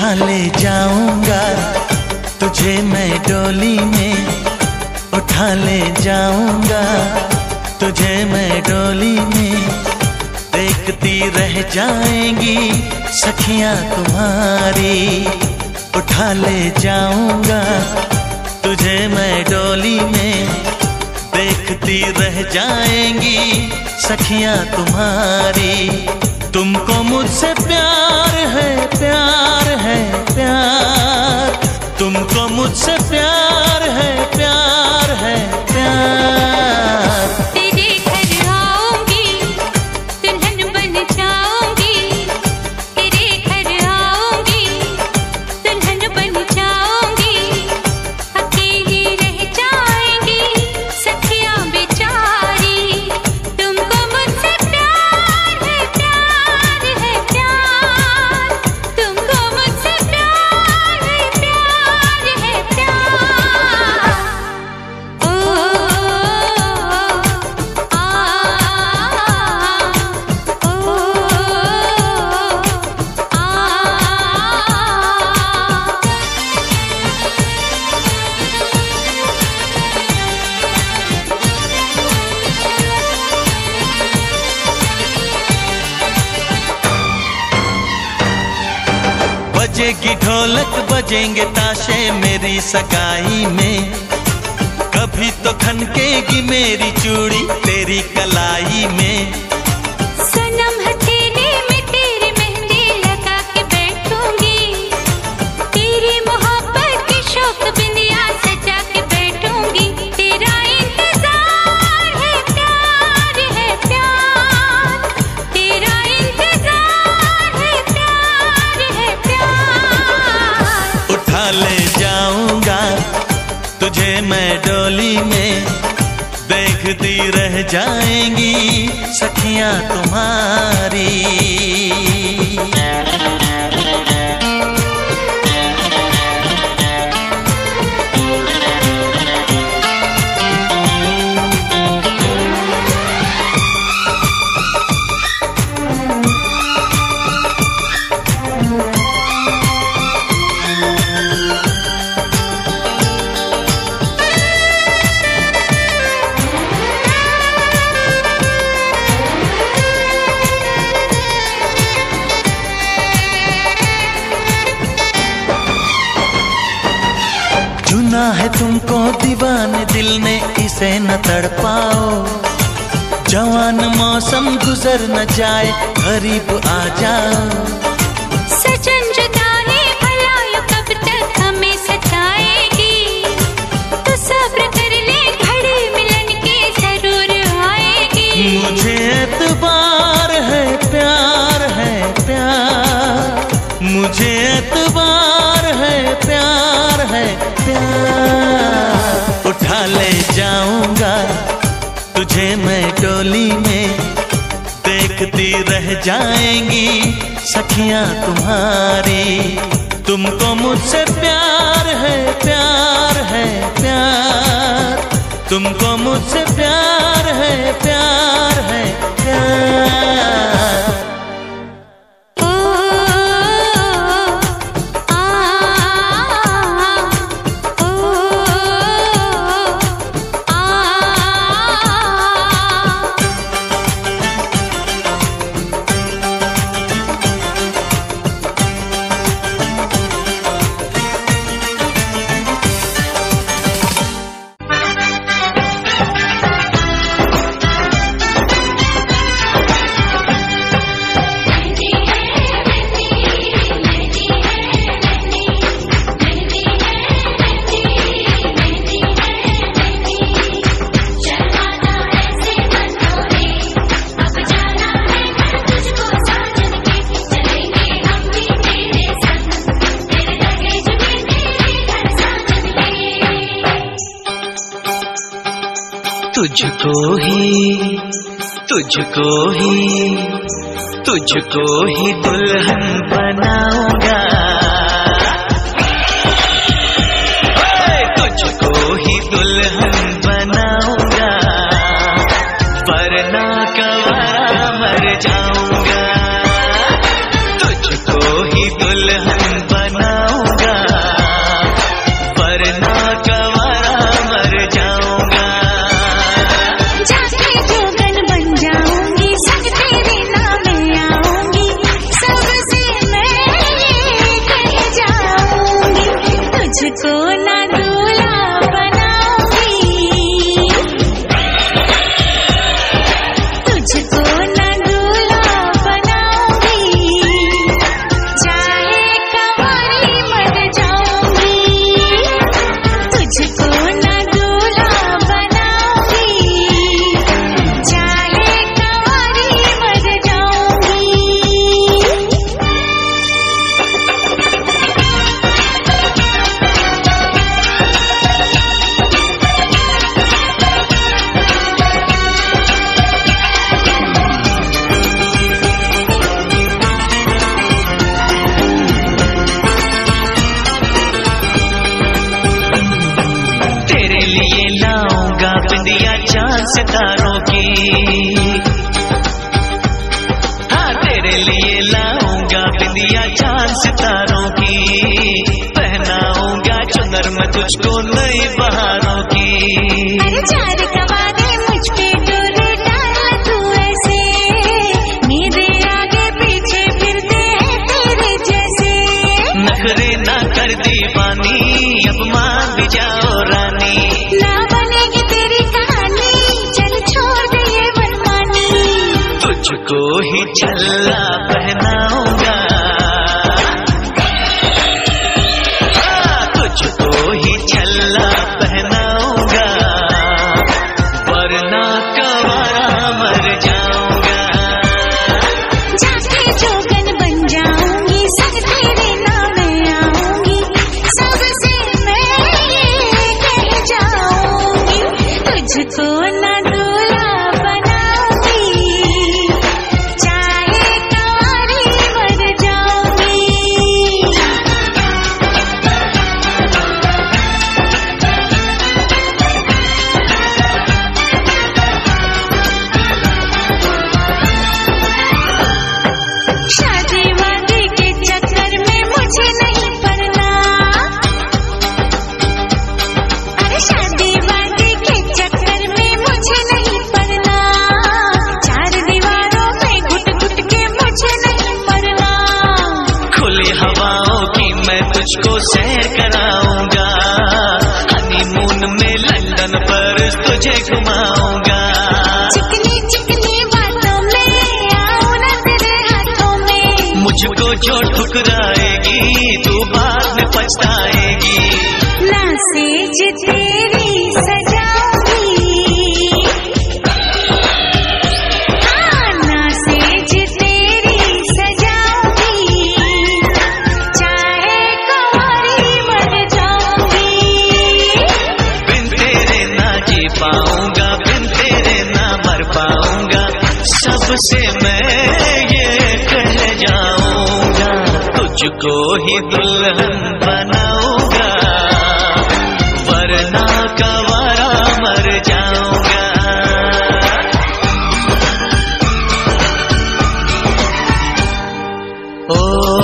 उठा ले जाऊंगा तुझे मैं डोली में, उठा ले जाऊंगा तुझे मैं डोली में। देखती रह जाएंगी सखियां तुम्हारी, उठा ले जाऊंगा तुझे मैं डोली में। देखती रह जाएंगी सखियां तुम्हारी। तुमको मुझसे प्यार है, प्यार है, प्यार। तुमको मुझसे प्यार है, प्यार है, प्यार। तेरे घर आऊंगी दुल्हन बन जाऊंगी, तेरे घर आऊंगी दुल्हन बन जाऊंगी। अकेली रह जाएंगी सखियां बेचारी। तुमको मुझसे प्यार है, प्यार है, प्यार। तुमको मुझसे प्यार है, प्यार है, प्यार। ओ बजेगी ढोलक बजेंगे ताशे मेरी सगाई में। कभी तो खनकेगी मेरी चूड़ी तेरी कलाई में। सनम हथेली में तेरी मेहंदी लगा के बैठूंगी, तेरी मोहब्बत की शौक बिंदिया सजा के बैठूंगी। तेरा इंतजार है, प्यार है, प्यार। तेरा इंतजार है, प्यार है, प्यार। उठा ले जाऊंगा तुझे मैं डोली में। देखती रह जाएंगी सखियां तुम्हारी। चुना है तुमको दीवाने दिल ने, इसे न तड़पाओ। जवान मौसम गुजर न जाए करीब आ जाओ। सजन जुदाई भला यूं कब तक हमें सताएगी। तो सब्र कर ले घड़ी मिलन की जरूर आएगी। मुझे एतबार है, प्यार है, प्यार। मुझे एतबार है, प्यार है, प्यार। उठा ले जाऊंगा तुझे मैं डोली में। देखती रह जाएंगी सखियां तुम्हारी। तुमको मुझसे प्यार है, प्यार है, प्यार। तुमको मुझसे प्यार है, प्यार है, प्यार। तुझको ही, तुझको ही, तुझको ही दुल्हन बनाऊंगा। तुझको ही दुल्हन बनाऊंगा, वरना कवारा मर जाऊंगा। तुझको ही दुल्हन बना कवारा मर जाऊंगा। जाके जोगन बन जाऊंगी, संग तेरे नाम आऊंगी, सबसे मैं ये कह जाऊंगी, तुझको ना दूल्हा बनाऊंगी, तुझको ना दूल्हा बनाऊंगी, चाहे कंवारी मर जाऊंगी, तुझको ना दूल्हा बनाऊंगी, चाहे कंवारी मर जाऊंगी। तेरे लिए लाऊंगा बिंदिया चांद सितारों की, हाँ तेरे लिए लाऊंगा बिंदिया चांद सितारों की, पहनाऊंगा चुनर मैं तुझको नई बहारों की। अरे चार कवारे मुझ पे डोरे डाल तू ऐसे, मेरे आगे पीछे फिरते हैं तेरे जैसे, नखरे ना कर दीवानी, अब मान भी जाओ रानी, ना बनेगी तेरी कहानी, चल छोड़ दे ये मनमानी, तुझको ही छल्ला पहनाऊंगा, तुझको ही छल्ला पहनाऊंगा, वरना कवारा मर जाऊंगा। जाके जोगन बन जाऊंगी, संग तेरे नाम आऊंगी, सबसे मैं ये कह जाऊंगी, तुझको ना दूल्हा बनाऊंगी, चाहे कंवारी मर जाऊंगी। शादी वादी के चक्कर में मुझे नहीं पड़ना, अरे शादी वादी के चक्कर में मुझे नहीं पड़ना, चार दीवारों में घुट घुट के मुझे नहीं पड़ना, खुली हवाओं की मैं तुझको सैर कराऊंगा, हनीमून में लंदन पर तुझे घुमाऊंगा, चिकनी चिकनी बातों में आऊं ना तेरे हाथों में, मुझको जो ठुकराएगी तू बाद में पछताएगी, ना सेज तेरी सजाऊंगी, हाँ ना सेज तेरी सजाऊंगी, चाहे कंवारी मर जाऊंगी, बिन तेरे ना जी पाऊंगा, बिन तेरे ना मर पाऊंगा, सबसे मैं ये कह जाऊंगा, तुझको ही दुल्हन बनाऊंगा, वरना कवारा मर जाऊंगा। ओ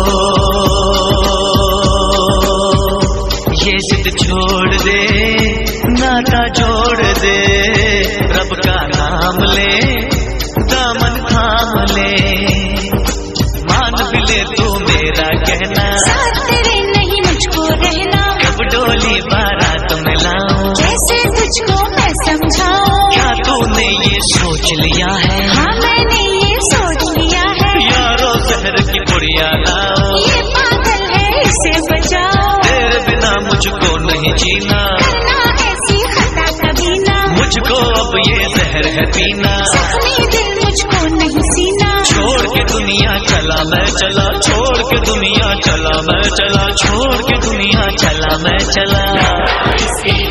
ये जिद छोड़ दे, नाता जोड़ दे, रब का नाम ले, दामन थाम ले, मान भी ले तू मेरा कहना, साथ तेरे नहीं मुझको रहना, कब डोली बारात में लाऊं, कैसे तुझको मैं समझाऊं, क्या तूने ये सोच लिया है, हाँ मैंने ये सोच लिया है, यारो शहर की पुड़िया लाओ, ये पागल है इसे बचाओ, तेरे बिना मुझको नहीं जीना, करना ऐसी खता कभी ना, मुझको अब ये जहर है पीना, जख्मी दिल मुझको नहीं सीना, छोड़ के दुनिया चला मैं चला, छोड़ के दुनिया चला मैं चला, छोड़ के दुनिया चला मैं चला।